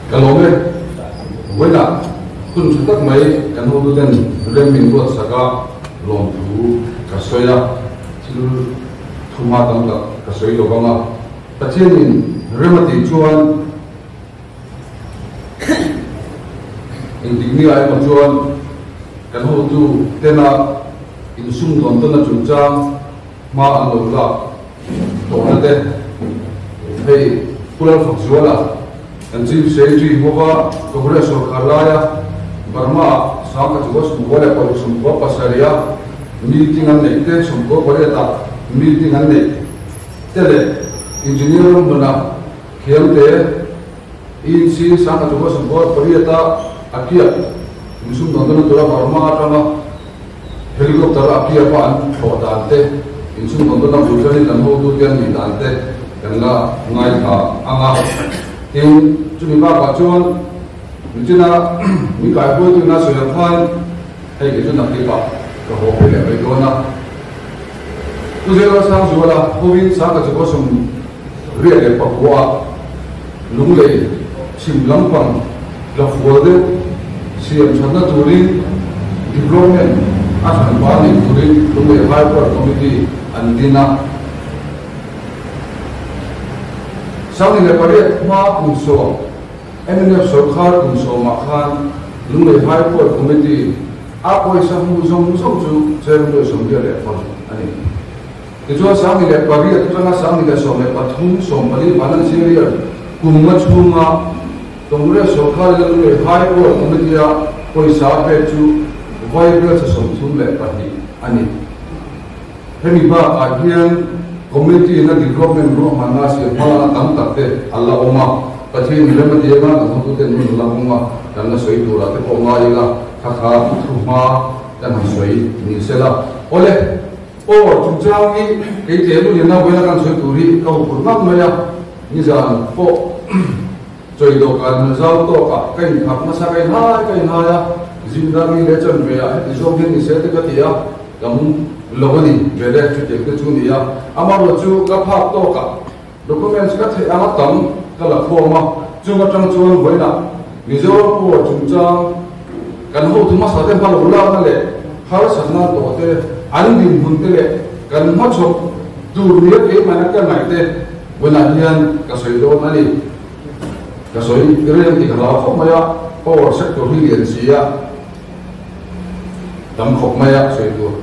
kalome wena kun chutak mai kan ho den rem min bo saka lom thu ka soya thil thuma tam ka soi lo banga pathian in remati chuan indigni ai ma chuan kan ho tu tena in sum don ton na chungchang ma an lo la to na de hei pulal phok zuala and chief secretary Hova Congress of Karaya Burma Saka Chugos Mugole Polsum Pasaria meeting and Nate Sumko Poleta meeting and Nate Tele engineer Dona Kilte in C Saka Chugos Poleta Akia Musum Dondona Tura Burma Tama helicopter Akia Pan for Dante in Sum Dondona Bulgari and Hodu Gan Dante Kanga Naika Anga in chúng ta có chuan chúng ta những cái bữa chúng ta sử dụng khoan hay cái chúng ta đi vào cái hồ bơi lội đó na tôi sẽ nói sang chỗ là hôm sáng cái chỗ sông riêng để bắt qua lúng lệ chìm lắm bằng là phù đấy xem cho nó tu đi development áp dụng vào đi tu đi lúng lệ hai qua committee anh đi na sau này là có biết hoa cùng số MNF số khác cùng số mà khan lúc này hai bộ committee áp quay sang mua sông chú xem đôi sông kia đẹp không anh thì cho sau này là có biết cho nó sau này là số này bắt thung số mà đi bán ăn xí riêng cùng mất chung mà tổng lượng số khác là lúc này hai bộ committee quay sáng về chú quay về cho sông chung đẹp bắt đi anh thế mình bảo ở hiện community na development group mana si mala tam takte Allah oma pathi nilam diema na thu te ni lamuma dan na soi dura te oma ila kha thuma dan soi ni sela ole o chungjangi ke te lu ni na wela kan soi turi ka hu na ma ya ni jan po choi do kan zau to ka kai khap na sa kai na ya zindagi le chan me ya izom ni se te ka tia kam logani vele chute ke chunia amaro chu ka phak to ka documents ka the ama tam ka la forma chu ka tang chuan voina mizoram ko chungchang kan ho thuma sa te phal ula na le har sanna to te an din hun te le kan ma chok dur ni ke mana ka mai te voina hian ka soi do na ni ka soi rem ti ka la khop ma ya power sector hi lian sia dam khop ma ya soi do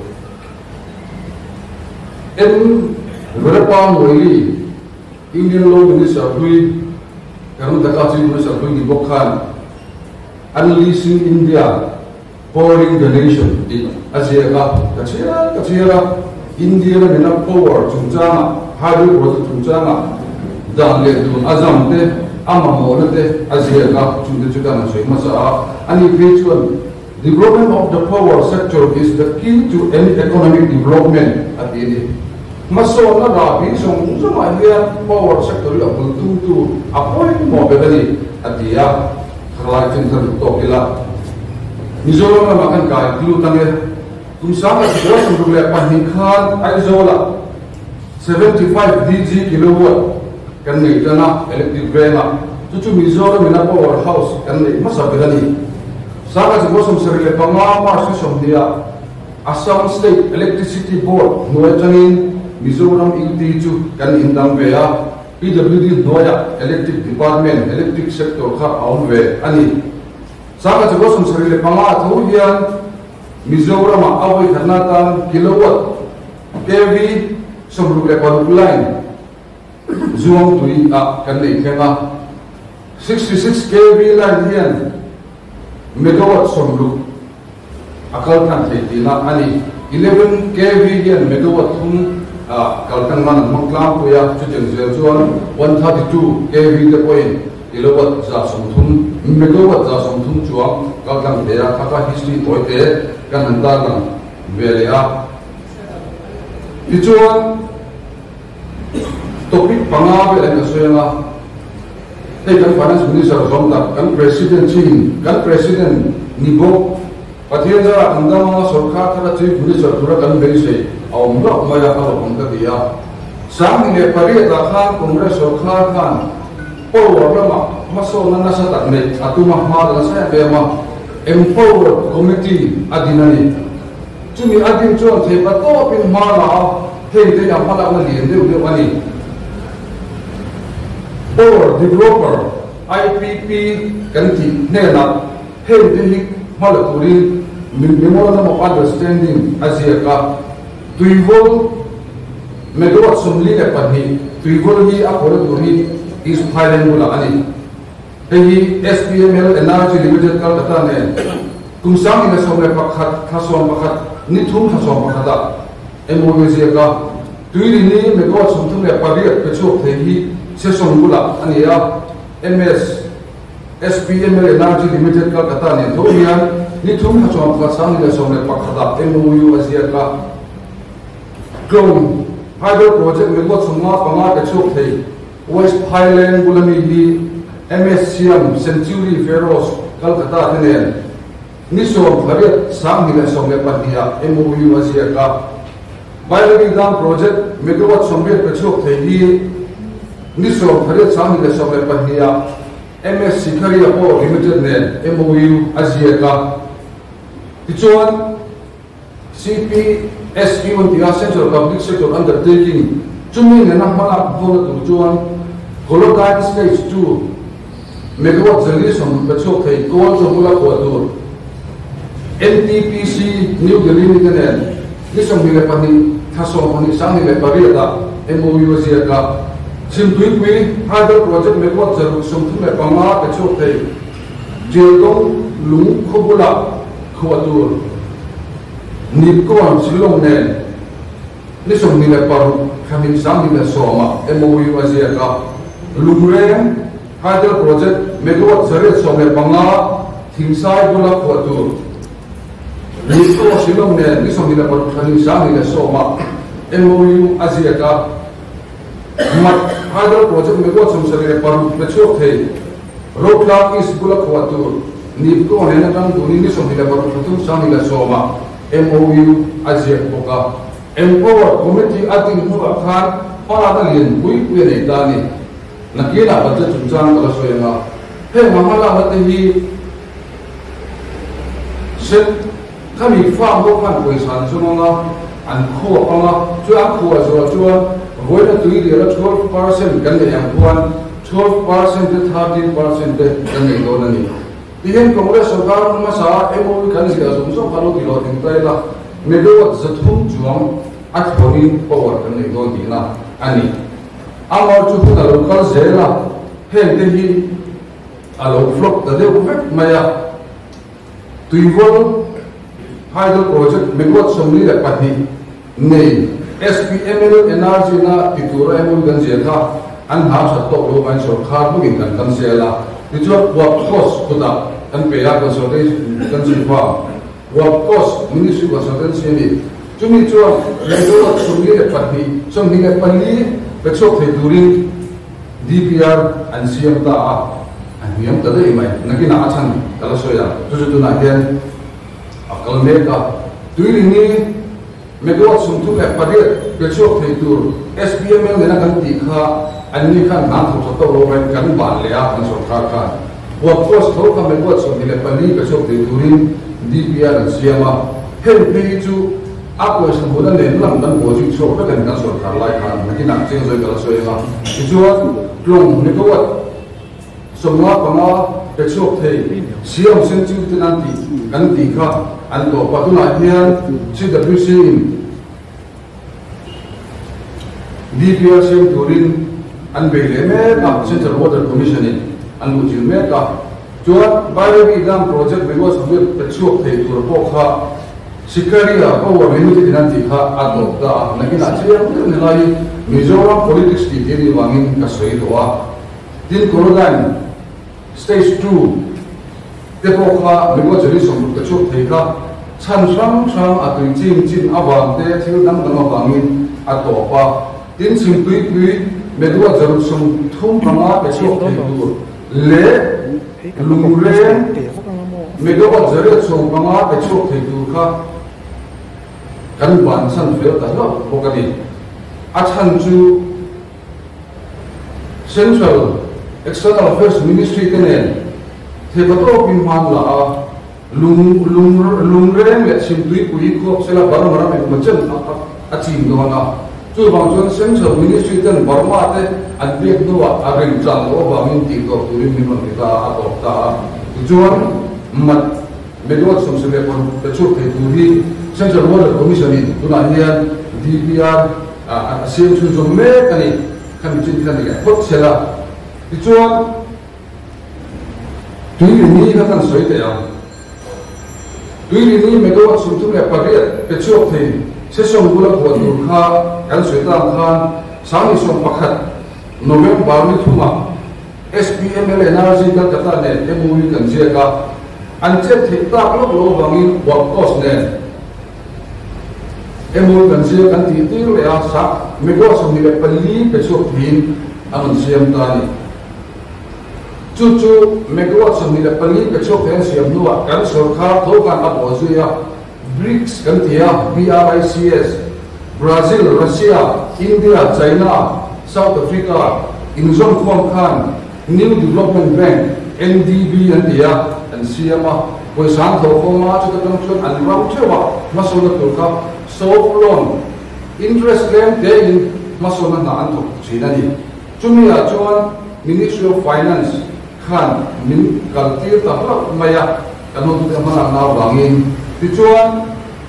em berapa muli Indian law minister hui karena dekat sini minister hui dibuatkan unleashing India powering the nation di Asia kecil India dengan power cungcang hari waktu cungcang dan letu azam te ama mohon te Asia cungcang masih masalah ani featuan development of the power sector is the key to any economic development at the end. Masuk na rabi song sama dia power sector yang betul apa yang mau berdiri at dia kerajaan tertokila. Mizoram na makan kaya dulu tangge. Kumsama sebuah sebelum lepas hingkan aizola 75 DG kilowatt kan ni dana electric drama. Cucu Mizoram na powerhouse kan ni masa berdiri. Saka sebosum serile pangama susum dia Assam State Electricity Board nuajangin Mizoram Iltiju kan indang bea PWD noya Electric Department Electric Sector kha aunwe ani saka sebosum serile pangama thuhian Mizoram awai karnatan kilowatt kV somruke line zuang tui kan nei kenga 66 kV line hian megawatt somlu akal kan theitina ani 11 kV hian megawatt thum kalkan man maklam puya chuteng zel chuan 132 kV the point kilowatt za somthum megawatt za somthum chuang kalkan thea khata history toite kan anda kan velea ichuan topic panga ve la soyanga hey kan finance minister somta kan president chin kan president nibo pathian jara andama sarkar thara chief minister thura kan bei sei aw mra maya ka bang ka dia sang ni le pari ta khan congress sarkar khan power lama maso na nasa tatne atuma ma la sa be ma empower committee adinani chumi adin chuan the pa to pin ma la he de ya ma la na lien de ani power developer IPP kan ti ne na he de hi ma la turi memorandum of understanding asia ka tuivol megawatt somli le pani tuivol hi apora turi is Thailand mula ani hi SPML Energy Limited kal kata ne tumsang ina somle pakhat thasom pakhat ni thum thasom pakhata MOU ka tuiri ni megawatt somthum le pariat pechok the hi se som mula ani ya MS SPML Energy Limited kal kata ne thomian ni thum thasom pakhat sang ina somle pakhata MOU ka Glom hydro project megawatt somma panga pechok the West Highland Bulami hi MSCM Century Ferros Calcutta Tenen Nisom Farid Sam Hila Sombe Patia MOU Asia Biology Dam Project Megawatt Sombe Pechok Tehi Nisom Farid Sam Hila Sombe Patia MS Sikaria Po Limited Nen MOU Asia Tichuan CPSE on the Central Public Sector Undertaking Chumi Nenamala Bola Tujuan Colocaine Stage 2 Megawatt Zelism Pechok Hey Goal Jomula Quadur NTPC New Delhi Nikanen Nisam Hilepani Taso Pani Sani Lepariata MOU Asia Simply Hydro Project Megawatt Zelism Lepama Pechok Hey Jildong Lung Kubula Quadur Nipkoan Silong Nen Nisam Hileparu Kamin Sami Soma MOU Asia Lumrem Hydro Project Megawatt Zaret Some Banga Thingsai Bula Quatur Nisko Silong Ne Nisam Hileparu Kamin Sami Soma MOU Asia Hydro Project Megawatt Some Hileparu Pechok Hey Rokla East Bula Quatur Nipko Nenatan Duni Nisam Hileparu Kamin Sami Soma MOU Asia Poka Empower Committee ating huwa khan para lien bui ne dani nakila budget chungchang kala soyanga he mamala mate set kami farm ho khan koi san sunga an khuwa panga chu an khuwa zo voida tui de 12% kan le yang puan 12% to 13% kan le do nani dihen congress sarkar ma sa MOU kan sia sumso phalo kilo ting taila megawatt zathum juang at honin power kan nei don dina ani amar chu na local zela hen te hi alo flop da de uvek maya tuivol hydro project megawatt somli la pathi nei SPML energy na titura emul gan zeta an ha sa to lo ban so khar bu in kan zela ticho wa cost kuda an pe ya kan so de kan sifa Work cost Ministry of Consultancy Chumi Chua Megawatt Somli Pati Somli Pali Pechok during DPR and CM Ta and CM Ta de mai nakina achan kala soya tu na hian akal meka during ni Megawatt Somtu Pati Pechok tur SPML na kan ti kha anni khan na tho to ro ban kan ban le a kan so kha kha work cost tho ka Megawatt Somli Pali Pechok during DPR and CMA hen pe chu akwa sang bodan le lam dan bo ju so ka kan so kar lai khan na ki nak cheng zoi kala so ya chu plong megawatt somwa panga pe chok the siam sen chu tinan ti kan ti kha an to patuna hian CWC in DPR sem turin an be le me ka Central Water Commission in an lu jil me ka Chuan Biology Dam Project Megawatt Somli Pechok the Turpo Kha Sikaria Power Limited Nanti Kha adopta nakina chiya nilai Mizoram politics ki dini wangin kasoi doa din Colocaine Stage 2 Depo Kha Megawatt Somli Pechok the Kha chan sang atui chin awang te thil dam dam wangin atopa din simpui Megawatt Somli thum panga Pechok the le Lumre Megawatt Zaret so panga Pechok the kha kan ban san fel ta lo pokadi achan chu Central External Affairs Ministry tenen the bato pin man la lung rem le sim tui pui ko sela bar mara me machan a chim do na chu bang chuan Central Ministry ten Burma te an bek do a ring chang lo ba min ti ko tu min ma ta a to ta chuan mat medot som se le kon pe chu te tu hi Central Border Commission in tuna hian DPR a sim chu zo me kani kan chin kan ga hot sela chuan tui ni ka kan soi te ya tui ni medot som tu le pariat pe chu te se som bula ko dur kha kan soi ta khan sami som pakhat November ni thuma SPML energy ka ta ne MOU kan je ka an che thik tak lo bangin work cost ne MOU kan je kan ti ti le a sa medot som ni le pali pe chu thin an siam ta ni chu megawatt som ni le pali pe chu pen siam nuwa kan sarkar tho kan apo zuya BRICS kan tia BRICS Brazil Russia India China South Africa inzon khom khan New Development Bank NDB an tia an siama poi sang tho khoma chu ta chon an ram chewa masona turka soft loan interest claim te in masona na an thok china ni chumia chuan Ministry of Finance khan min kaltir ta hla maya kanong te mana na bangin ti chuan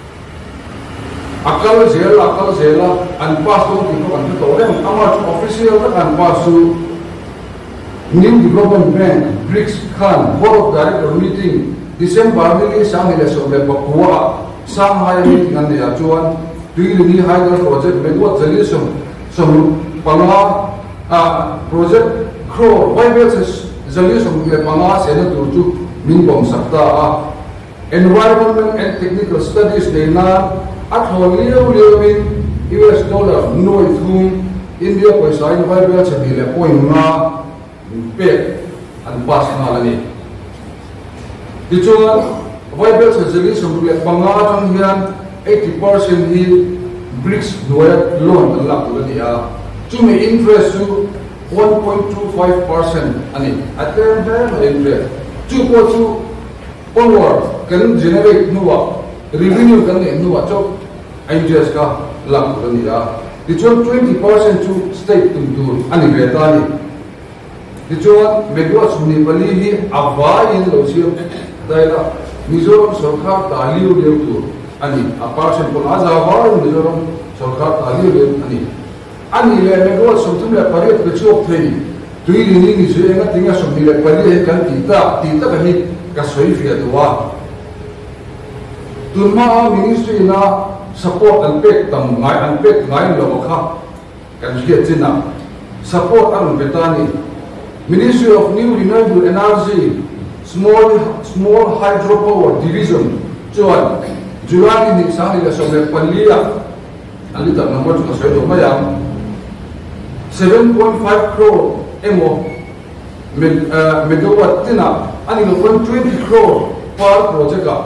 akal zela an pass to ki ko an to le amar official ta an pass to New Development Bank BRICS khan board of director meeting December ni sang ile so le pakwa Shanghai meeting an ya chuan tui ni hydro project medwa jali som panga project crore Bible jali som le panga se na tur chu min bom sakta a environment and technical studies ne na athol liu min US dollar noi thum India paisa in Bible se ni le point na pe an pas na la ni ti chuan Bible se jali som le panga jang hian 80% hi BRICS noya loan an lak tu ni a chu me interest chu 1.25% ani atem time interest chu ko chu onward kan generate nuwa revenue kan ne nuwa chok interest ka lam ko ni a ti chon 20% chu state tum ani beta ni ti chon medwa suni bali hi avai in lo siam daila Mizoram sarkar taliu leu tu ani a percent ko azawa Mizoram sarkar taliu leu ani le medwa somtum le pariat pe chok thei tui ni ni je nga tinga som ni le pari kan ti ta ka ni ka soi fia duwa tunma ministry na support and pek tam ngai lo kha kan sia china support an betani Ministry of New Renewable Energy small hydropower division chuan July ni sang ni le som le palia ali ta number chu soi do mayam 7.5 crore emo megawatt tina ani no 20 crore per project a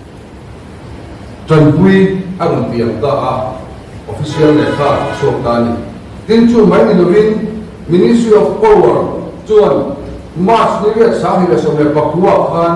janpui aron tiam ta a official lekha sokani tin chu mai ni lovin Ministry of Power chuan March ni le sang ni le som le pakua khan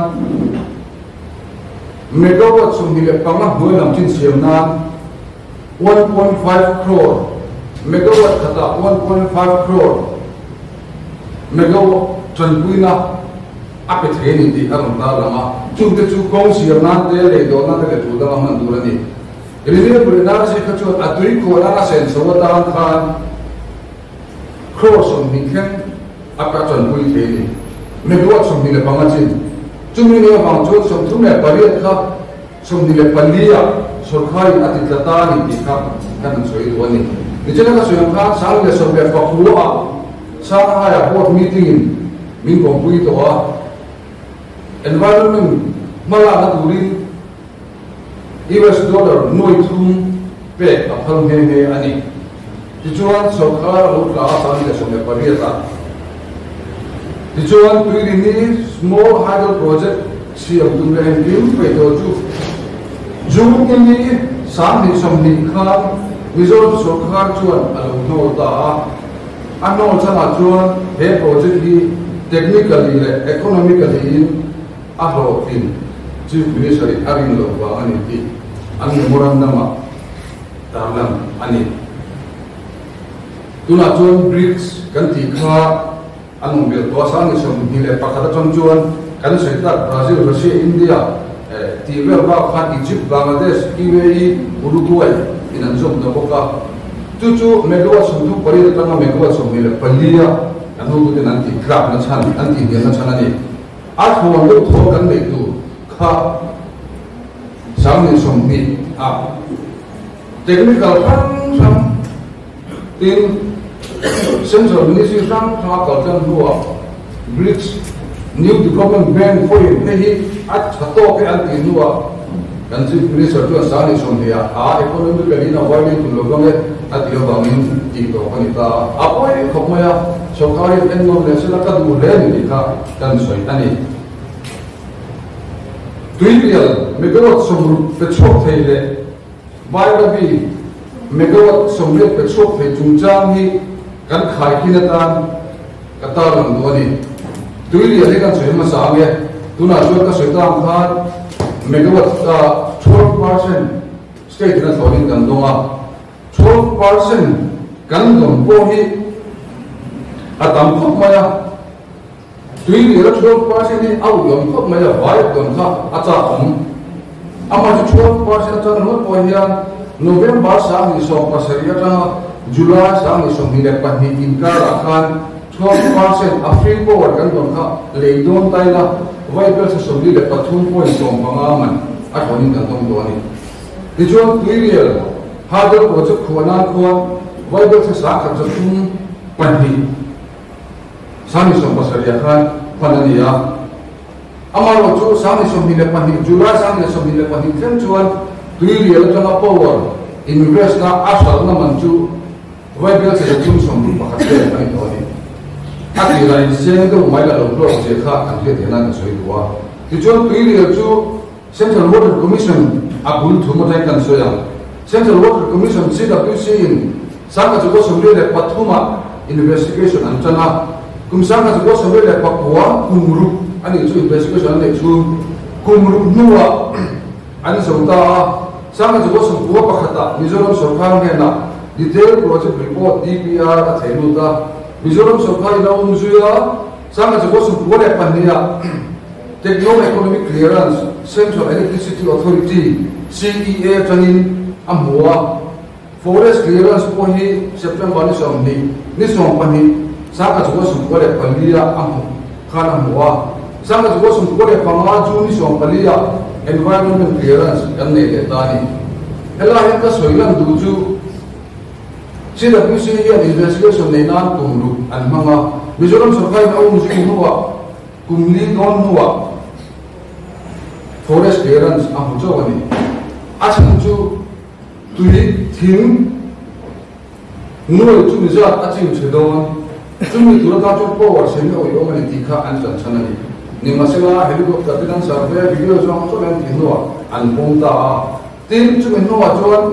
megawatt som ni le panga hualam chin siam na 1.5 crore megawatt kata 1.5 crore megawatt chanpuina apet heni di aron ta lama chu kong siam na te le do na te tu da man durani renewable energy ka chu atui ko na sen so ta khan crore som ni khen apa chanpui theni megawatt som ni le pangachin chumi ne bang chu som thu me pariat kha som ni le palia sorkhai atitlata ni ti kha kan soi wani Nichana ka suyang ka sang le sobe pakua sang haya board meeting min kompui to a environment mala na turin US dollar noi thum pe aphal he ani tichuan sarkar lo ka sang le sobe pariata tichuan tuiri ni small hydro project si abdul rahim kim pe to ju jung ni sang ni som ni khan Mizoram sarkar chuan alo no ta ano chana chuan he project hi technically le economically in aro in chief minister arin lo wa ani ti an memorandum tarlam ani tuna chuan BRICS kan ti kha anong bil to sang ni som ni le pakara chon chuan kan seita Brazil Russia India tiber ba kha Egypt Bangladesh UAE Uruguay in an zom da boka chu megawatt som tu pari ta na megawatt som ni le palia anu tu nan ti krap na chan an ti na chan ani a thon do tho kan nei tu kha sang ni som ni a technical sam tin Central Ministry sang kha ka kan huwa BRICS New Development Bank for he at chato ke an ti huwa kan chief minister tu sang ni som dia a economically na wide to logong at yo bangin ti to kanita apoi khomaya sokari enno le sila ka du le ni ka kan soi ani tuibial megawatt som petro theile bailabi megawatt som le petro the chungchang hi kan khai kinatan katalang duani tuili ale kan soi ma sange tuna jo ka soi tam khan megawatt 12% state na thonin kan donga 12% kan dong po hi atam khop maya tuili ala 12% ni au yom khop maya vai don kha acha om ama 12% tan no po hian November sang ni so pasaria ta July sang ni so ni le pa ni in ka rakhan 12% April ko war kan don kha le don tai la vai per so ni le pa thun point dong panga man a thonin kan dong do ni ti chuan tuili hardware project khona ko vai per sa ka thun pani sami som pasaria khan panania amaro chu sami som ni le pani July sang ni som ni le pani then chuan tuili ala tanga power invest na asal na manchu vai bel se chum som pakhat ai to ni ati lai se do mai la lo se kha an ke thena ka soi duwa ti chuan tuili chu Central Water Commission abul thumo dai kan soya Central Water Commission CWC in sanga chu ko somle le pathuma investigation an chana kum sanga chu ko somle le pakwa kumru ani chu investigation le chu kumru nuwa ani sota sanga chu ko som ko pakhata Mizoram sarkar ne na detailed project report DPR a thelu ta Mizoram sarkar ina umzuya sanga chu ko som ko le pania Techno Economic Clearance Central Electricity Authority CEA chanin amwa Forest Clearance po hi September ni som ni som pani sanga chu ko som ko le palia am khana amwa sanga chu ko som ko le panga chu ni som palia environmental clearance kan ne le tani hela hen ka soilan du chu CWC ya investigation ne nan tumru an manga Mizoram sarkar na um ju huwa kumli don huwa forest clearance am jo wani achang chu tuli thing nuo chu miza achim chedon chumi turata chu power se ne o yo mani tikha an chan chanani ni masela helicopter tinan survey video jong so len thinwa an pomta tin chu men no chuan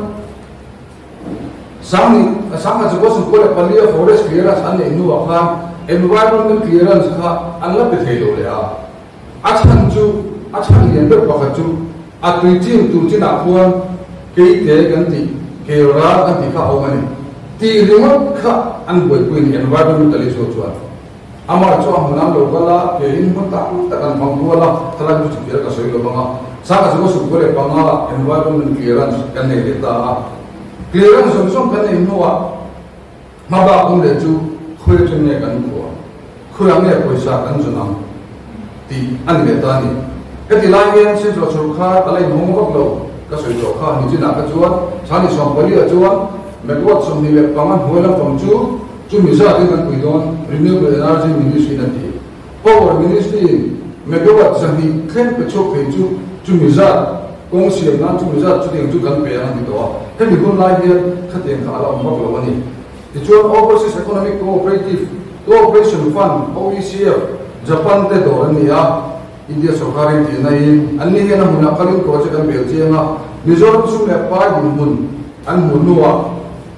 sanga chu ko su ko le palia forest clearance an ne nu kha environmental clearance kha an la pe thelo le a achang chu achang yen ber pakha chu a tuichim tu china khuan ke te kan ti ke ra kan ti kha omani ti remote kha an boi kuin environmental issue chuan amar chu amna lo kala ke in mata ta kan mangwala tala ju chi ka soi lo banga sanga chu su ko le panga environmental clearance kan ne ta clearance som kan ne noa ma ba kum le chu khoi chen ne kan ko khoi ang ne poisa kan chu nam ti an ne ta ni cái lai viên sẽ cho số khác tại đây không có đâu các sự cho khác như thế nào các chuột sáng thì xong bali ở chuột mấy cái vật xong thì việc bằng anh hồi làm phòng chú mình ra cái cần quỷ đòn renewable energy ministry này thì power ministry mấy cái vật xong thì khen cái chỗ phải chú mình ra công sự làm chú mình ra chú tiền chú cần bè anh thì đó cái việc con lai viên khát tiền khá là ông bác lâu anh thì chuột overseas economic cooperation fund OECF Japan te đó anh nhá India sarkar ti nai an ni hena huna kalin project an belgium Mizoram su le pa din mun an munwa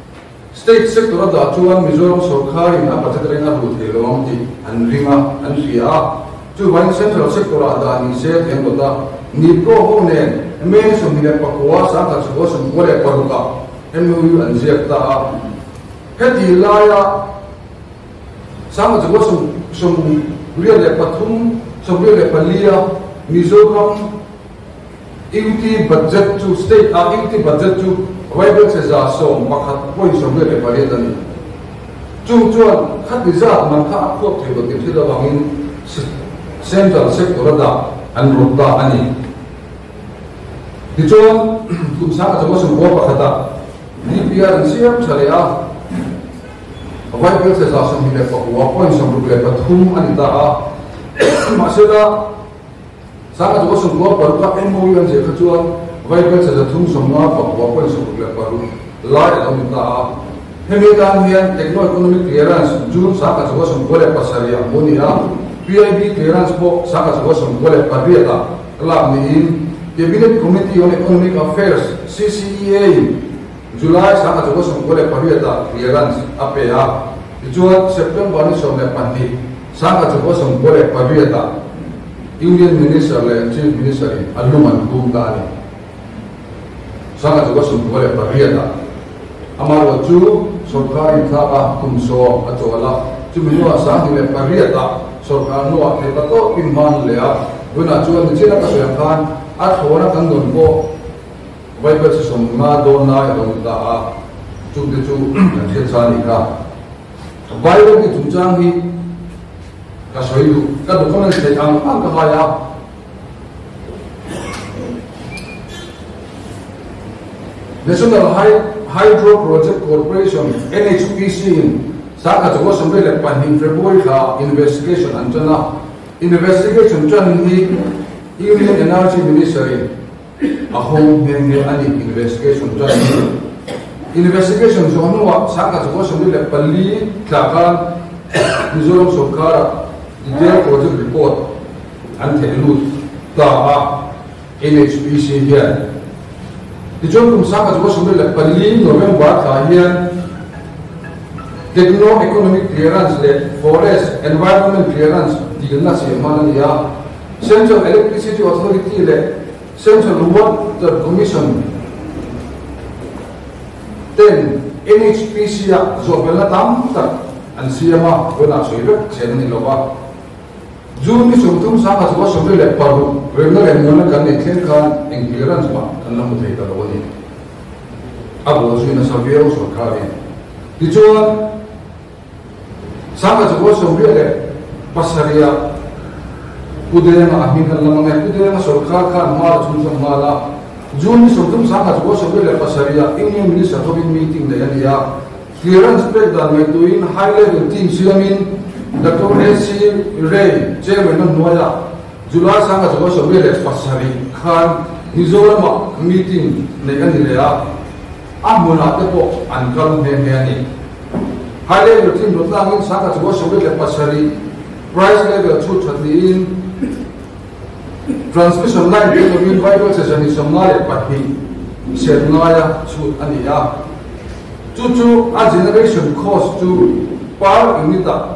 state sector da chuan Mizoram sarkar in a particular na ru thelom ti an ringa an ria chu wan central sector da ni se them da ni ko ho ne me so mi le pakwa sa ka chu so mo le paruka emu an ziak ta heti laya sa ka chu so ria le pathum so ria le palia Mizoram IUT budget to state IUT budget to Bible says so makhat point so le palia dan chung chuan khat dizat man kha khop the ko ti da bangin central sector da an rutta ani ti chuan kum sa ka so bo pakhata DPR siam charia Bible says so mi le pakwa point so le pathum ani ta masela sa ka so bo parka MOU an je khachuan Bible says thum somna pakwa point so le paru la ya ta Hemidan hian techno economic clearance June sa ka so bo le pasaria monia PIB clearance po sa ka so bo le parieta la ni in Cabinet Committee on Economic Affairs CCEA July sa ka so bo le parieta clearance apea Juan September ni so le pandi sa ka so bo le parieta Union Minister le Chief Minister aluman kumdani sangat juga sumber parieta amaro chu sarkari thaba kumso atola chu minua sa ni parieta sarkar no akheta to imman lea guna chu ni china ka soyan athona kan don ko Bible se somma dona don da chu de chu the chani ka Bible ki tunjang hi ka soyu ka document se ang ka haya National Hydro Project Corporation NHPC saka jago sampai lepas ni Februari ka investigation anjana investigation jan ni Union Energy Ministry ahong henge ani investigation jan investigation jono saka jago sampai lepas li kakan Mizoram sarkar detail project report ante lut ta NHPC here Dijon kum sa ka so le pali November ka hian techno economic clearance le forest environment clearance digna se manania Central Electricity Authority le Central Water Commission then NHPC ya zobela tam tak an siama bona soibe chen ni loba June ni sumtum sa ka so le paru renga renga kan ne khen kan in clearance ma kan la mutai ta lo ni abo so na sabio so kare dichuan sa ka so le pasaria kudena ahin kan la ma kudena sarkar kan ma chun sam mala June ni sumtum sa ka so le pasaria Union Minister Topic meeting da ya clearance breakdown me to in high level team siamin Dr. S.C. Ray, Chairman of Noya, July Sanga was a very pasari, Khan, Mizoram meeting, Neganilea, Amuna Tepo, and Khan Heniani. High level team of Langin Sanga was a very pasari, price level 230 in transmission line between Bibles and Somalia, but he said Noya, Sud Ania. To a generation cost to power unita.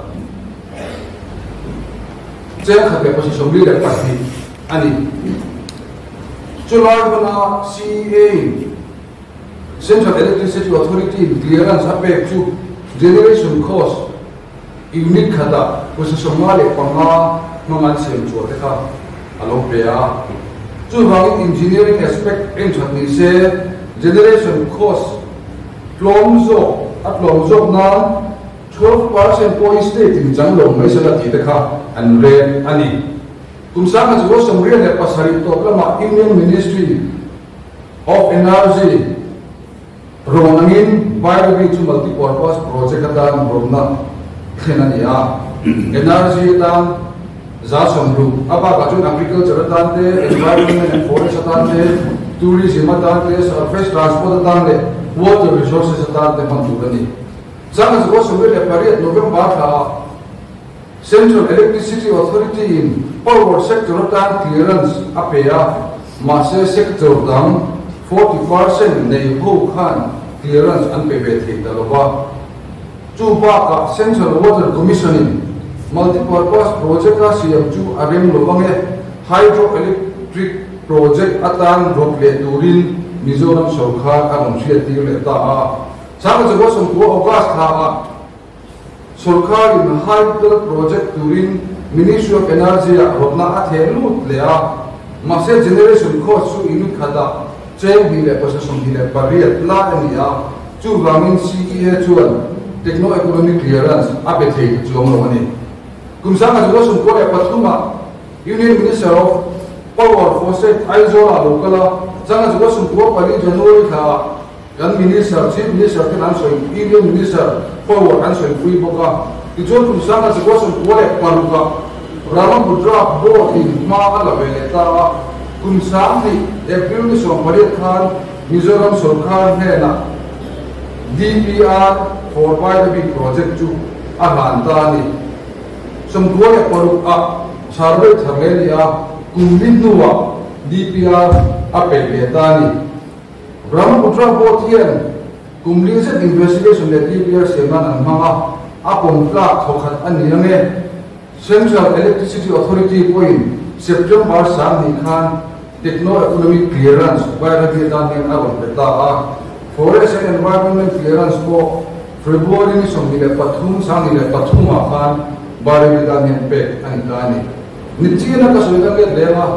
Saya kata posisi sembilan pasti, ani. Jual mana CEA, Central Electricity Authority clearance apa tu generation cost unit kata posisi sembilan pernah memanfaatkan jual mereka along pea. Jual engineering aspect entry se generation cost Plomzo at Plomzo na 12% po state in Janglong may sila titaka and red ani. Kung saan nga siguro sa muriya na pasarito lama Indian Ministry of Energy Romangin Biology to Multipurpose Project atan Romna Kenania Energy atan Zasomru apa kacun agriculture atante environment and forest atante tourism atante surface transport atante water resources atante manturani Sangat sebuah sumber pariat November ka Central Electricity Authority in power sector tan clearance apea masa sector dang 40% nei ho khan clearance an pe ve thei ta lowa chu pa ka Central Water Commission multi-purpose project ka siam chu arem lowange hydroelectric project atan rople turin Mizoram Sarkar ang siya tigil eta a sama jago som ko August tha a Sarkar in hydro project turin Ministry of Energy rokna a thelu le a mase generation cost su inu khada chen bi le possession bi le pariat la ania chu ramin CEA chuan techno economic clearance ape thei chu om lo ni kumsanga jago som ko e pathuma Union Minister of Power Force Aizola lokala jangan juga semua pali Januari kah kan minister, chief minister kan ansoi, Indian minister forward ansoi kui boka. Dijual kumsanga juga semua paruka. Ramam putra bo in maala beleta kumsangi April ni somparit kan Mizoram Sarkar hena DPR for big project tu ahanta ni. Semua paruka sarbe thamelia kumlinduwa DPR apel betani Brahmaputra Port hian kumling set investigation le DPR seman ang mga apong plak thokat aniange Central Electricity Authority point September sang ni khan techno economic clearance by the dan awang beta forest and environment clearance po February ni somile pathum sang ni pathum khan bari dan pe ani nichina ka soidan le lema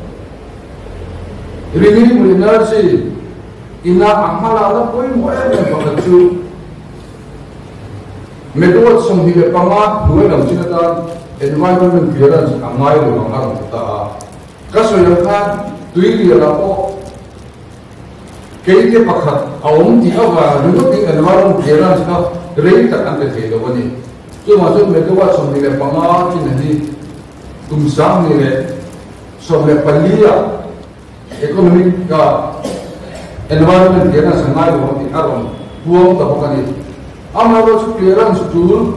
renewable energy ina amala la poi mo e pakatu megawatt som hi panga duai lam chinata environment clearance amai lo ngar ta kaso yang kha tuili la po keile pakhat awum ti awa rugo ti environment clearance ka rei ta an te do ni tu ma jo megawatt som hi panga chinani tum sam ni le som le palia economic ka environment dia na sangai lo ti aron buang ta bokani amaro su clearance tool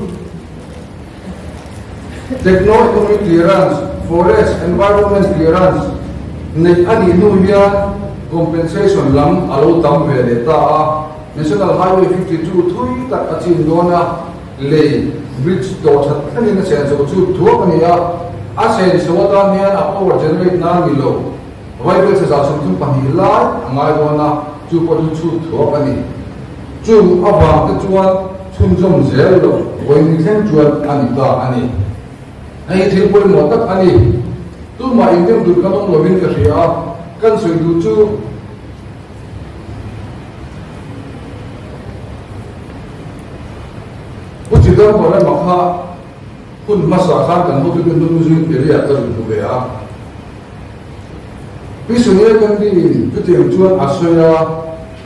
techno economic clearance forest environment clearance nei ani nulia compensation lam alo tam vele ta national highway 52 thui tak achin dona le bridge to that ani na sen so chu thuak ani ya asen so ta nian a power generate na mi lo Vital se zasum tu pahilai angai wana chu po chu thokani chu aba te chuan chum jom zel lo boin theng chuan ani ta ani ai thil poi mo tak ani tu ma indem dur kanong lovin ka ria kan soi du chu uchidam pore makha kun masa khan kan ho tu nu zu area ta du be a Pisunya kan di tujuan tuan Asoya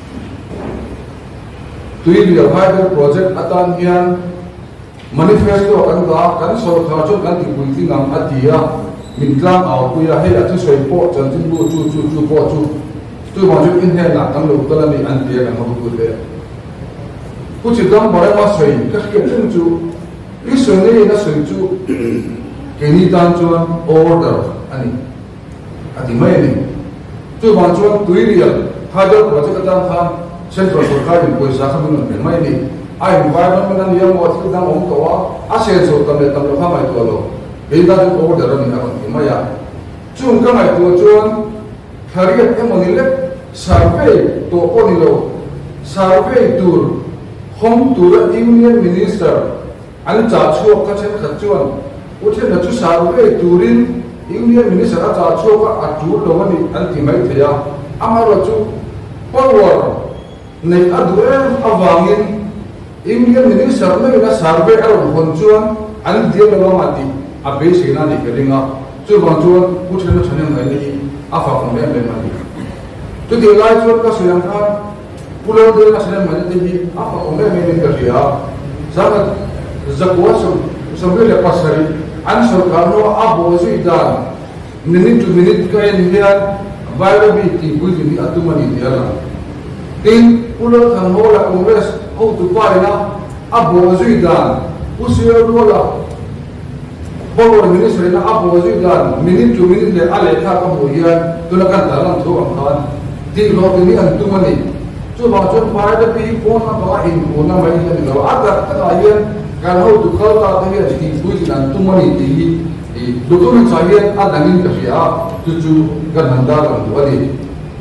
tujuan hydro project atan hian manifesto kan Sarkar jo kan tipuiti ngam atia mintlang aw puya he atu soipo chantin bu chu po chu tu ma jo in he na kan lo tala ni an dia kan ho tu le puchi dam bare ma soi ka ke tum chu pisunya na soi chu keni tan chuan order ani ati mai ni tu ma chuan tuirial hydro project atan khan Central Sarkar in poisa khamun pe mai ni ai environment an yam wa thil dang om to wa asen so tam le ha mai to lo be da ju order ni ha ni maya chung ka mai to chuan khariat emoni le survey to oni lo survey tour home tour union minister an cha chu ka chen khat chuan uthe na chu survey tourin Union Minister aja choka atu lo ni anti mai thaya amaro chu power nei adure awangin Union Minister na na survey aron honchuan an dia lo mati abe sina ni keringa chu bang chuan uthen na thane mai ni afa khong le mani tu de lai chuan ka suyang khan pulo de na sene mai ni afa khong le ni ka ria sabat zakwa so le pasari an Sarkar no abo zui dan minute to minute ka en hian viability bui ni atumani diala tin pulo thang hola congress ho tu parina abo zui dan usio rola power minister na abo zui dan minute to minute le ale kha ka bo hian tuna kan dalam tho am khan ti lo ni an tumani chu ba chon pai da pi phone na ba in phone na mai ni lo ata ta hian kan ho tu khal ta te hi ti pui nan tu mani ti document sa hian a dangin ka ria chu kan handa kan tu ani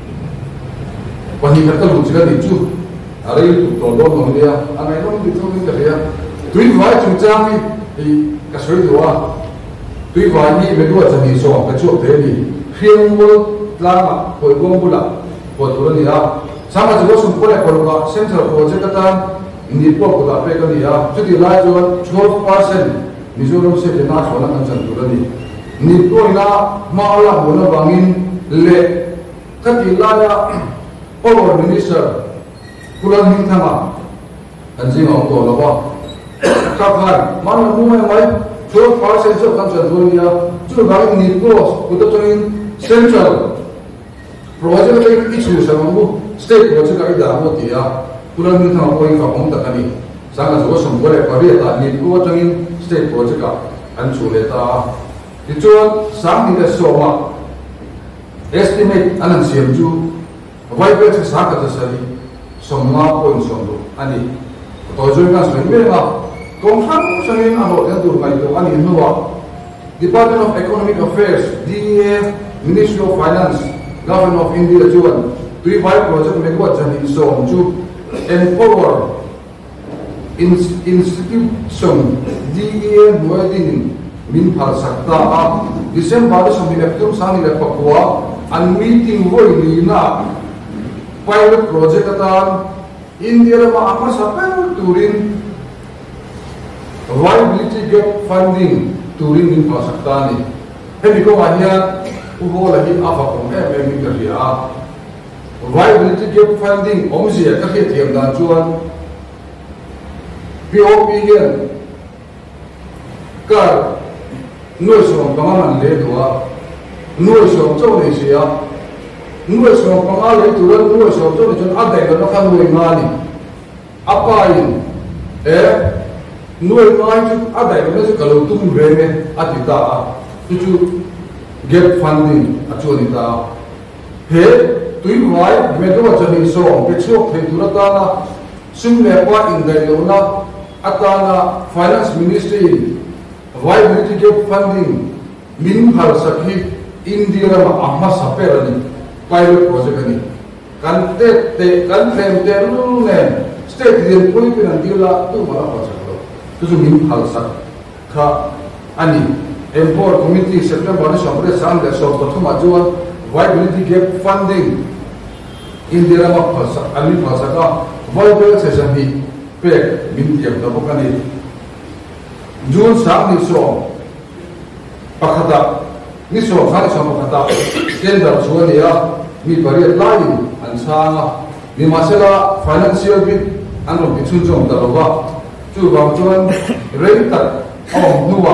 pani ka lu chiga ni chu are tu to do no dia angai no ti tu ka ria tui vai chu chang ni ka soi do wa tui vai ni me do cha ni so ka chu te ni khiang mo lama koi gom bula ko tu ni a sama chu sum ko le ko ka central project ka ta ni po ko da pe ka ni a chu ti lai jo 12% Mizoram se dena sona kan chan tu ni ni ko ina ma la mo na bangin le ka ti la ya power minister kulan hin thama an jing ong ko lo ba ka khan man mu mai 12% so kan chan tu ni a chu bangin ni ko ko to in central project like issue sa mo state project ka da mo ti a kulan hin thama ko in ka ong ta kani sanga zo som ko le pa ri ta ni ko to in state project ka an chu le ta ti chuan sang ni le so ma estimate anan siam chu vai pe cha sa ka ta sari som ma point som do ani to jo ka so me ma kong sang sangin a ho yan tu mai to ani no wa Department of Economic Affairs DEA Ministry of Finance Government of India chuan 35 project me ko chan in so chu empower institution DEA Noidin min phal sakta a December so mi leptum sani le pakwa an meeting voi ni na pilot project atan India ma ama sapel turin viability gap funding turin min phal sakta ni he ko ania u ho la hi afa ko me mi ka ria viability gap funding omji ka ke thiam dan chuan POP hian kar nuôi sống bằng ăn lấy đồ nuôi sống cho này gì á nuôi sống bằng ăn lấy đồ nuôi sống cho này cho ăn đầy nó khăn nuôi ngani apa in nuôi ngai chứ ăn đầy nó sẽ kalau tung về me ăn thì ta chú get funding cho này ta he tui vai me do cho này sống cái số thì tu ta na sum le qua in đầy đồ na atana finance ministry viability gap funding min phal sakhi India ma amma saperani pilot project ani kan te kan them te lu ne state din pui pin dila tu mala project lo tu min phal sak kha ani import committee September ni somre sang de so prothoma juan viability gap funding India ma phal sak ani phal saka viable session hi pe min tiam da bokani June sang ni so pakhata ni so sang so pakhata tender chuania mi pariat lain an sanga ni masela financial bit an ro bichun jom da roba chu bang chuan rent tak nuwa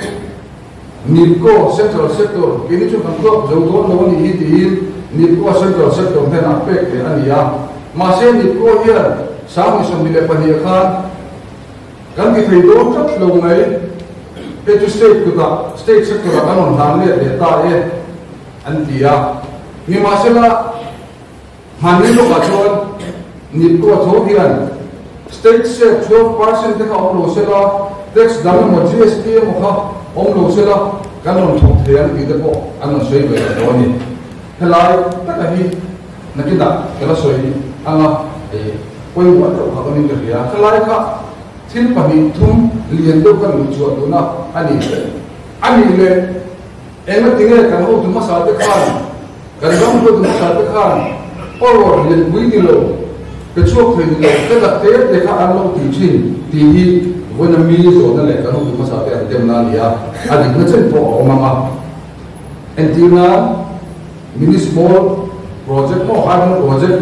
ni ko central sector kini chu kan ko zo do no ni hi ti ni ko central sector na pe ke ania ma se ni ko hian sang ni so mi le pani khan kan ki thei do chat lo ngai pe tu state ku ta state sector kan on han le ta an tia ni ma se la han ni lo ka chon ni ko tho hian state se 12% te ka om lo se la tax dam mo GST mo kha om lo se la kan on thok thian ki te ko an on sei be do ni helai ta ka hi nakida kala soi anga koi wa to ka ni ka ria helai ka til pani thum lian do kan lu chuat na ani le ena tinge kan ho tu ma sa te khan kan gam ho tu ma sa te khan por lian bui ni lo ke chuak thei ni lo ke la te kha an lo ti chin ti hi wona mi zo na le kan ho tu ma sa te an tem na lia ani na chen po o mama entina mini small project mo han project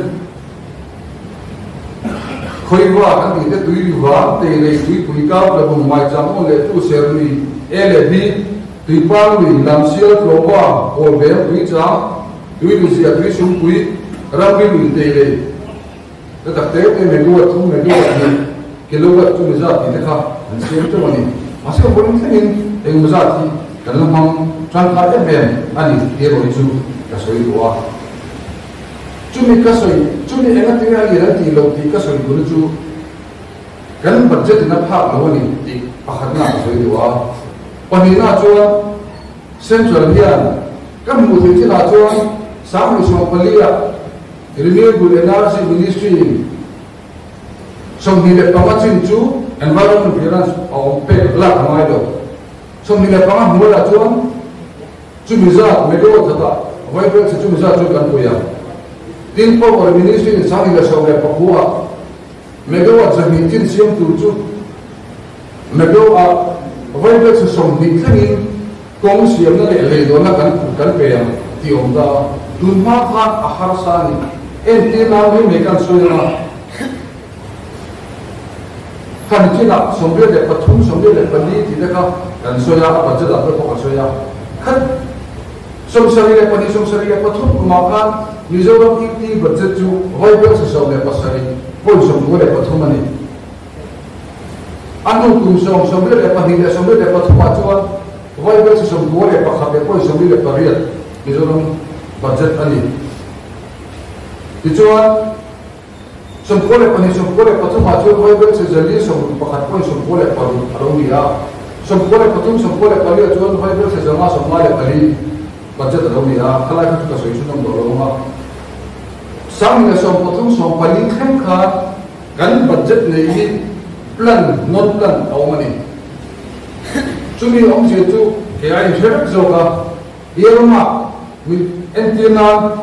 khoi wa kan ti te tui wa te le tui pui ka la bu mai jam on le tu ser ni ele bi tui pa ni lam sia lo wa o be tui cha tui ni sia tui sum pui ram bi ni te le ta te te me du tu me du ni ke lo wa tu za ti te kha an sia tu ni ma se ko ni tin e mu za ti kan lam ham tran ka te ben ani ke ro chu ka soi wa Cumi kasoi, cumi engat tinggal di nanti lo di kasoi guru cu, kan budget ina pak lo ni di pakatna kasoi dua, panina cuan central hian, kan mungkin tidak cuan sama semua pelia, renewable energy ministry, somnile pangacin cu environment clearance au pe la kamai do, somnile pangah mula cuan, cumi zat megawatt kata, wifi cumi zat cu kan punya. Tin po or ministry in sang ila saw le pakua megawatt zami tin siam tu chu megawatt vibrate sa som ni thangin kong siam na le do na kan pe yang ti om da dun ma kha ahar sa ni en ti na ni me kan so na kan ti na som le pathum som le pali ti da ka kan so ya pa ja da ko so ya khat som sari le pani som sari le pathum kuma kan Mizoram ikti budget chu vibrate sa saw le pasari poi som go le pathum ani anu kum som le pani le som le pathum chuan vibrate sa som go le pakha poi som le pariat Mizoram budget ani tichuan som go le pani som go le pathum chuan vibrate sa jali som pakha poi som go le paru aronia som go le pathum som go le pariat chuan vibrate sa jama som le pari budget aronia khala ka so isu nom do ma sang na som pathum som pali khem kha kan budget nei plan non plan au mani chumi om je tu ke ai thek zo ka yerma with antenna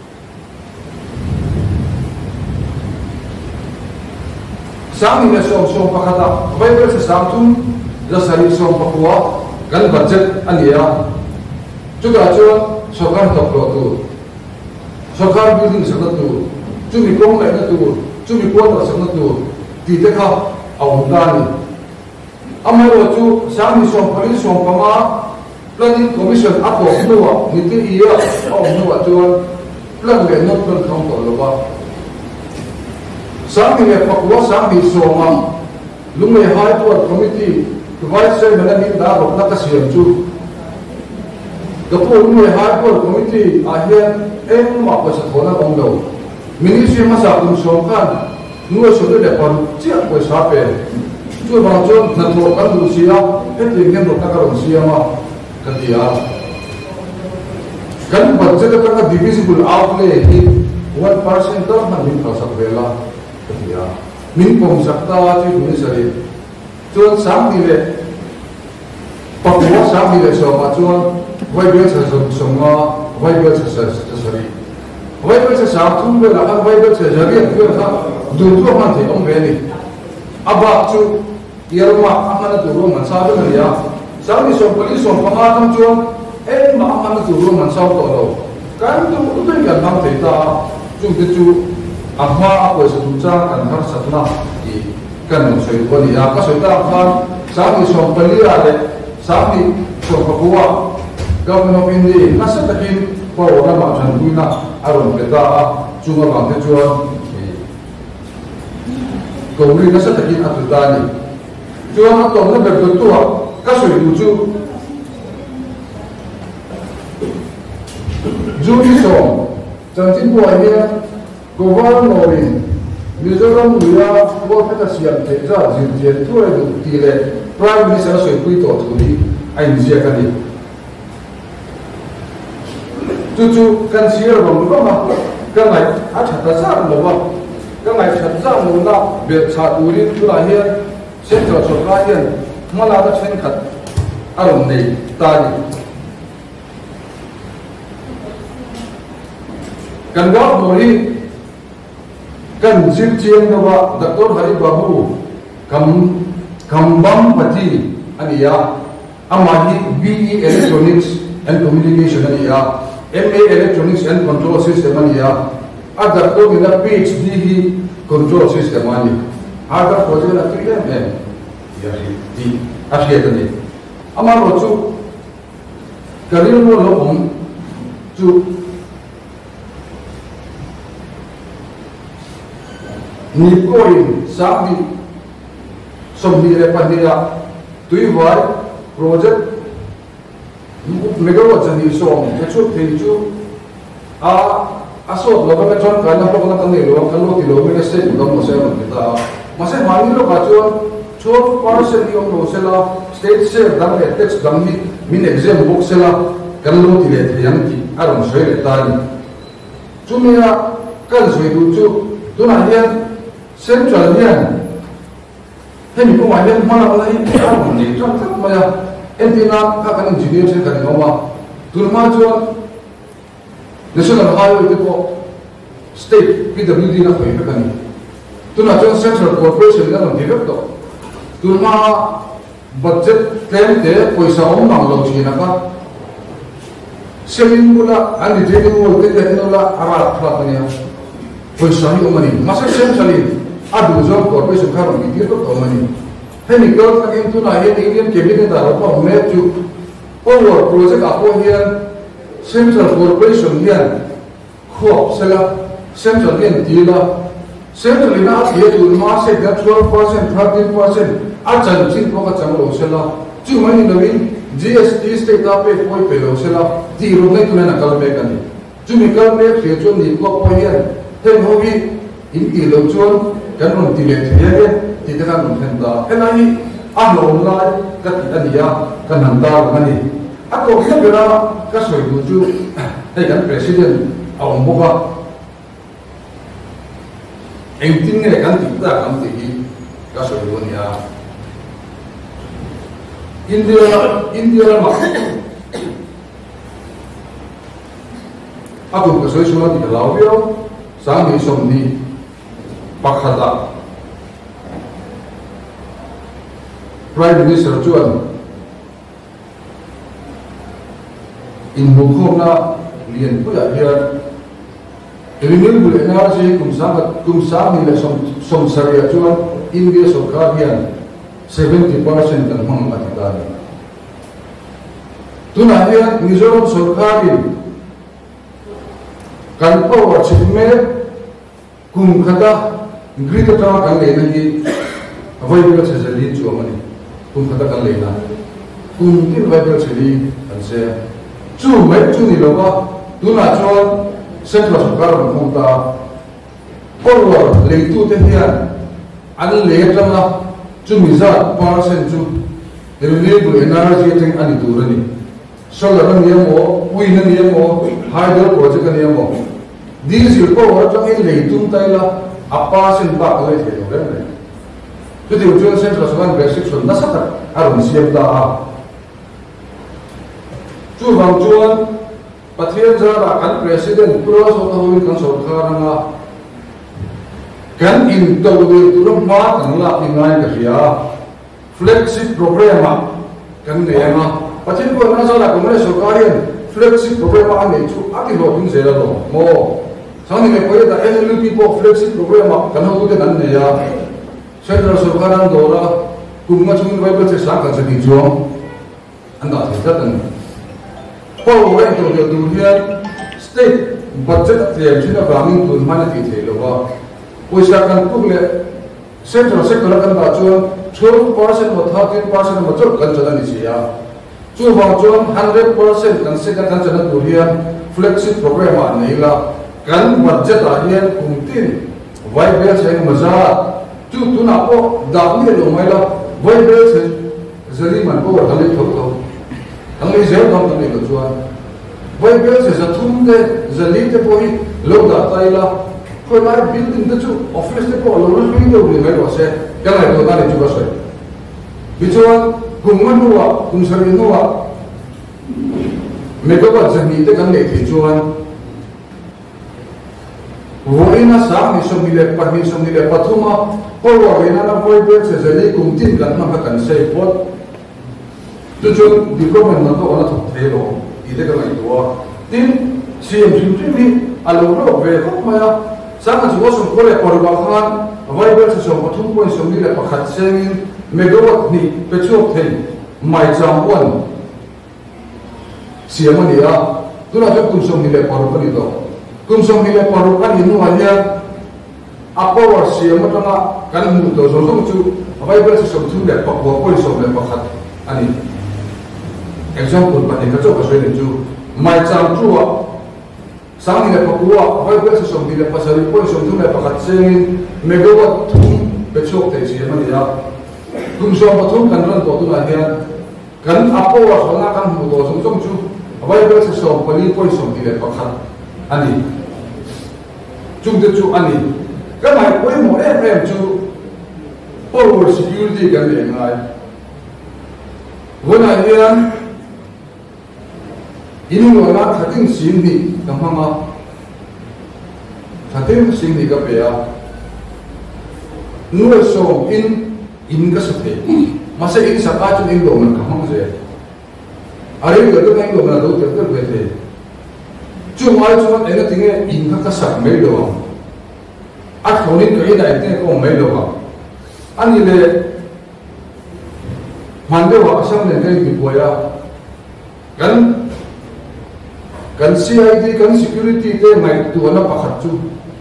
sang na som pakhata vibrate sa samtum la sari som pakwa kan budget ania chuka chuan sokar toplo tu sokar building sakna tu chumi kong lai na tu chumi kota sakna tu ti te kha au dani amaro chu sami som pali som pama planning commission apo nuwa niti iya au nuwa chuan plan le not plan thong to lowa sami le pakwa sami soma lumei high court committee vice chairman ni da ro na ka siam chu Kapur ni High Court Committee ahian ma pa sa thona ong lo ministry ma sa kum som kan nuwa so le par chia ko sa pe chu ba chu na tho kan du sia he ti ngen ro ka ro sia ma kan dia kan budget ka divisible outlay hi 1% tor na min pa sa vela kan dia min pom sakta chi ni sari chu sam ni le pa ko sam ni le so ma chu vibrate sa songa vibrate sa sari vibrate sa thum be la vibrate sa jari ko tha du tu ma the ong be ni aba chu yerma amana tu ro man sa be ya sa ni so poli so pama tham chu ma amana tu ro man sa to lo kan tu tu ga nam the ta chu de chu amma ko sa tu cha kan har satna ki kan no soi ko ni ya ka soi ta khan sa ni so poli ya le sa ni so pakwa Government of India nasa takin po na ma chan buina aron peta chunga bang te chuan ko ri nasa takin atutani chuan to na ber tu ka soi du chu juni so chan tin po ai governor in Mizoram nuya ko peta siam te za jin je tu ai du ti le prime minister soi pui to tu ni ai ni je ka ni Cucu kan siar bang lupa mah, kan ngai achat dasar lupa, kan ngai achat dasar mula biar saat urin tu lahir, sentra sokaian, malah ada senkat, alam ni tadi. Kan gak boleh, kan sircian doa Dr. Hari Babu, kambang pati, ania, amahi BE Electronics and Communication ania. MA Electronics and Control System ania ada ko gina PhD hi Control System ani ada project na 3M ya di akhir ni amaro chu karir mo lo chu ni koin sabi somni re pandia tui vai project megawatt jani som chu thei chu a asot lo ka chon ka na ko na kan ni lo kan lo ti lo mi state ko mo se mo kita mase mani lo ka chon 12% yung lo se la state share dang le tax dang ni min exam book se la kan lo ti le yang ki aron se le ta ni chumia kan se du chu tu na hian central hian hemi ko ma hian ma la hi aron ni chon tak ma ya entina ka kan engineer se kan no ma tu ma chon national highway ko state PWD na khoi ka ni tu na chon central corporation na no develop to tu ma budget claim te paisa om nang lo chi na ka semin mula ani training mo te te no la ara thla ni paisa ni omani masa central adu zone corporation ka ro mi to omani hemi girl ka in tu na he indian cabinet da ro me chu over project apo hian central corporation hian khop sela central hian tila central ina ye tu ma se da 12% 13% a chan chin ko ka chang lo sela chu mani novin GST state ta pe poi pe lo sela ti ro nei tu na kal me kan chu mi kal me fe chu ni ko po hian ten ho gi in i lo chon kan ron ti le thia ge ti ta kan ron da enai a lo lai ka ti ania kan han da ngani a ko hi bera ka soi du chu ai kan president awang boka engting ne kan ti ta kan ti hi ka soi du nia India ma aku ka soi suma ti lao bio sang ni som ni pakhata prime minister chuan in bukhom na lian pula hian renewable energy kum sang ni le som saria chuan India sarkar hian 70% kan hmang atikani tuna hian Mizoram sarkarin kan power chime kum khata grid ta kan le na hi available se zali chu amani kum khata kan le na kum tin available se li an se chu mai chu ni lo ba tuna chon central sarkar kum ta power le tu te hian an le tama chu miza percent chu renewable energy thing ani durani solar ni mo wind ni mo hydro project ni mo diesel power chu in le tum taila apa sen ba ko le the re chu ti chu central sarkar basic so na sa aron siam da chu bang chuan pathian jara kan president pro so ka hui kan sarkar nga kan in to we tu ma kan la ingai ka ria flagship program kan ne ma pathian ko na jara ko me sarkarian flagship program an ne chu a ki lo ding zela lo mo sang ni me ko da NLP po flagship program kan ho de nan ne ya central sarkar an do ra kum ma chung vai ba che sa kan se ni jo an da ta tan po we to de du hian state budget tiam china bangin tun mana ti thelo wa paisa kan pukle central sector kan ba chuan 12% mo 13% mo chok kan chala ni sia chu ba chuan 100% kan se kan chala tu hian flagship program a nei la kan budget a hian kumtin vai bel se maza chu tu na ko da ni lo mai la vai bel se zali man ko wa le thok to ang le zel dom ni lo chuan vai bel se za thum de zali te po hi lo da tai la ko lai building de chu office te ko lo ro ni de ni mai lo se ka lai to da ni chu ba se bi chuan kum man nuwa kum sari nuwa me ko ba zani te kan le thi chuan voina sa ni som ni le pa ni som ni le pathuma ko wa veina na voi bel se zali kum tin kan ma kan se pot tu chu development na to ona thok the lo I de ka lai to tin CM chu ni alo ro ve ko ma ya sang chu so ko le por ba khan vai bel se so pathum ko som ni le pakhat sengin megawatt ni petrol thei mai cham one CM ni ya tu na kum som ni le por pa ni to kum som ni le por pa ni nu ha ya apower CM ta kan mu to so chu vai bel se so thu le pa ko so le pakhat ani example pa ni ka chu ka so ni chu mai cham chu sang ni pa kuwa hoi be som di le pasari po som tu le pakat seng megawatt thum pechok te chi mani ya kum so pathum kan ran to tu na hian kan apo wa sona kan hu to som som chu hoi be som pali po som di le pakat ani chung de chu ani ka mai poi mo em chu power security kan le ngai wona hian ini wala thating sim ni kamanga thating sim ni ka pea nuwa so in ka sathe masa in saka chu in lo man kamang je are ga to ngai lo na do te te the chu mai chu ena tinge in ka sak me lo a khoni to ina te ko me lo ani le mande wa asam ne ngai ki boya kan CID kan security te mai tu na pakhat chu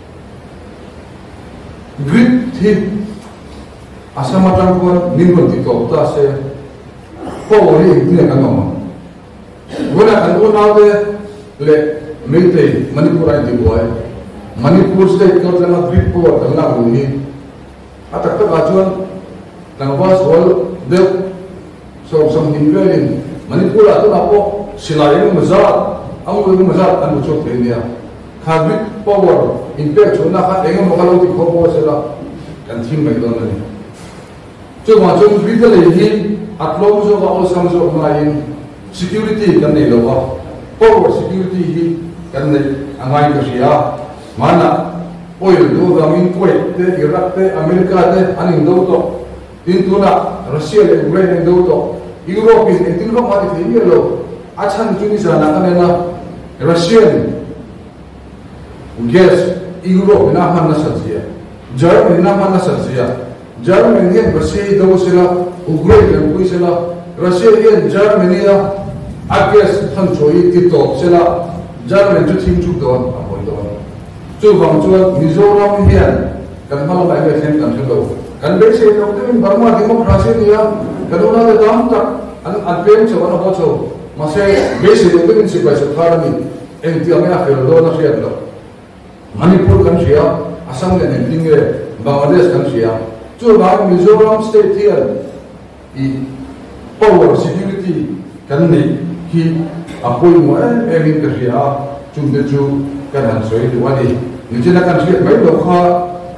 grid thi asama tang ko nin ko ti to ta se ko ri ni kan no wala kan ko na de le mete manipur ai di boy manipur state ko na grid po ta na ru ni atak ta ga chuan na was wal de so som din velin manipur atu na po silai ni mazat ang ko mazat an chok le nia khabit power impact chona kha engam makalo ti khobo sela kan thim mai don ni chu ma chu vital le hi atlom zo ga osam zo ma in security kan nei lo wa power security hi kan nei angai ka sia mana oil do ga min Kuwait te Iraq te America te aning do to in tuna Russia le Ukraine do to Europe in tin ro ma ti thei lo achan chu ni sa na kan na Russian gas Europe na man na sajia Germany na man na sajia Germany and Russia do sila Ukraine ko sila Russia and Germany na agas than choi ti to sila Germany ju thim chu don apoi don chu bang chu Mizoram hian kan ma ba ga sen kan lo kan be se lo te Burma democracy nia kan ona da dam ta an pem chu na ho chu masih basic itu kan sebagai sekarang ini yang dia mengakhir doa nasihat lo Manipur kan siapa asam dan tinggal Bangladesh kan siapa cuma Mizoram state here di power security kan ni ki apa yang mau emin kerja cuma tu kan ansoi itu wali ni cina kan siapa baik lo kha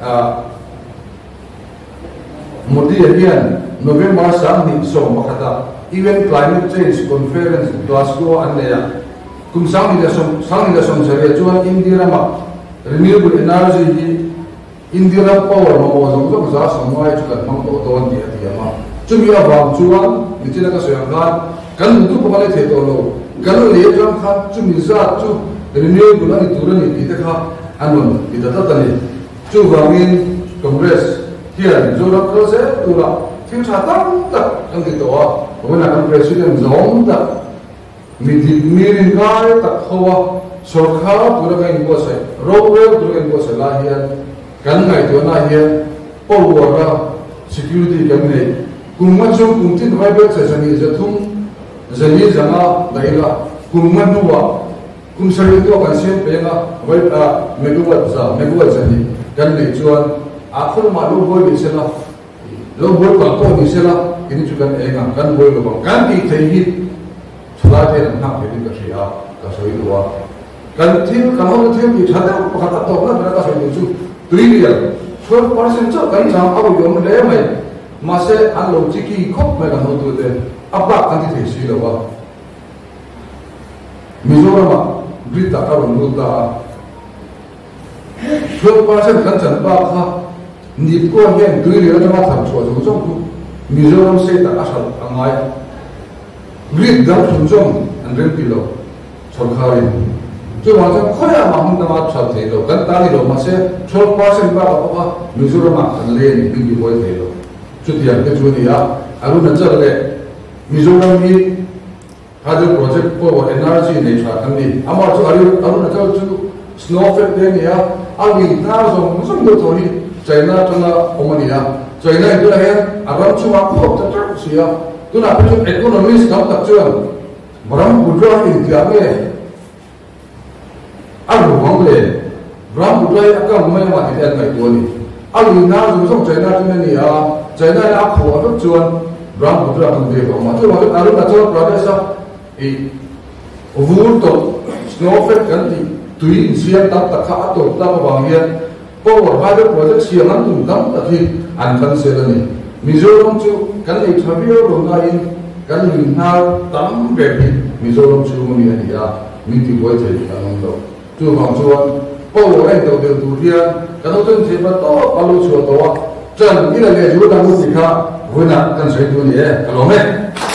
mudi ahian November sang ni so makata even climate change conference Glasgow anaya kum sang ni da som saria chuan India ma renewable energy hi India power ma mo jong jong za som mai chu kan mang to ton dia dia ma chumi awang chuan ni china ka soyang kan du ko male the to lo kan le jang kha chumi za chu renewable ani turani ti ta kha anon ti ta ta ni chu wangin congress here zora ko se tura tim cha tam tak kan ti to when I'm president zone da mirin kai tak hawa sorkha duragan ko se roadway duragan ko se la hian kan ngai to na hian power security kan nei kumma chung kumtin vai be se sani zathum zani zanga daila kumma nuwa kum sari to kan sem pe nga vai megawatt zani kan nei chuan akhir ma lu boy ni se la lo boy ka ko ni se la ini juga enggak kan boleh lubang kan di tehit selatan nak jadi kerja kasih dua kan tim kalau tim di sana kata tahu kan mereka kasih itu triliun 12% tu kan sama aku yang mulai mai masa alo ciki kop mereka mau tu deh apa kan di tehit lubang Mizoram berita kalau nuta 12% kan jangan kah ni kau yang triliun cuma tak cuaca macam Mizoram state tak asal angai grid dam sunjong andren kilo sorkari tu macam kaya mahmud nama chal thelo kan tani lo mase 12% ba apa Mizoram kan le ni bi boy thelo chutia ke chudia aru najar le Mizoram ni hadu project ko energy nei cha kan ni amar chu aru najar chu snowfall de ni ya ali na zo musum do thori China tana omania China itu lahir aram cuma kok tetap siap tu nak pergi ekonomis kamu tak cuan barang budaya India ni lu hong le ram bu dai aka mai ma ti an mai tu ni alu na zu song China tu ni a China ya kho a chuan ram bu dai kan de ko ma tu ma alu na chu pradesh e vur to snowflake kan ti tui siam tak tak kha to ta ba bang hian power hydro project siam an tum dam ta thi an kan se la ni Mizoram chu kan ei thavio ro na in kan ling na tam be hi Mizoram chu mo ni ani a min ti boy thei an to chu bang chuan power ai to de tu hian kan to ten se ba to palu chu to wa chan ila le ju da mu ti kha vuna kan sei tu ni e kalo me